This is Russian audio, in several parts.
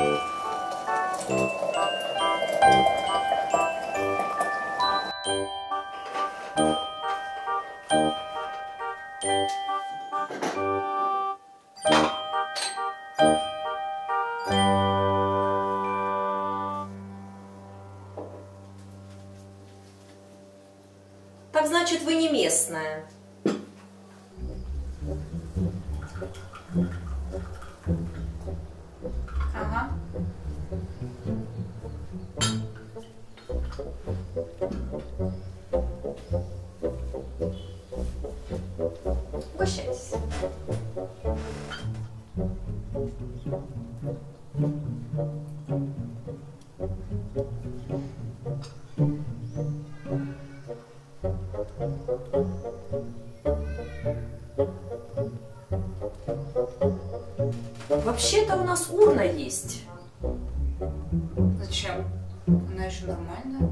Так значит, вы не местная. Ага. Угощайтесь. Вообще-то у нас урна есть. Зачем? Она еще нормальная.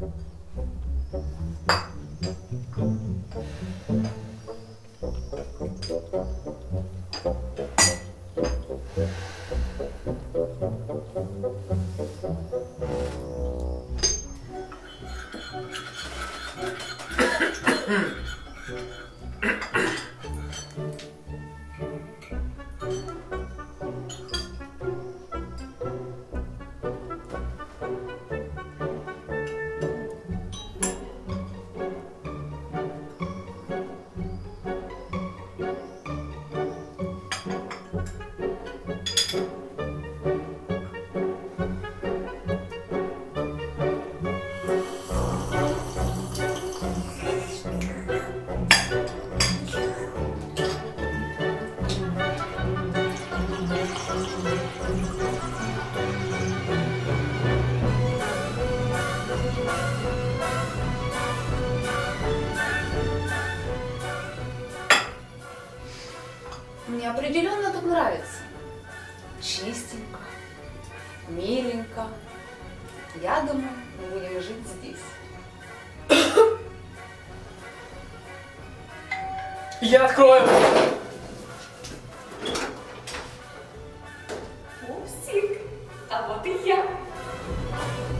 Мне определенно тут нравится. Чистенько, миленько. Я думаю, мы будем жить здесь. Я открою! Пупсик, а вот и я.